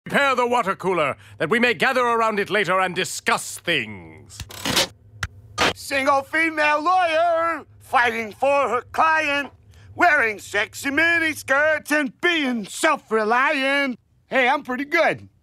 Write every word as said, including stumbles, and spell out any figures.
Prepare the water cooler, that we may gather around it later and discuss things. Single female lawyer fighting for her client, wearing sexy mini skirts and being self-reliant. Hey, I'm pretty good.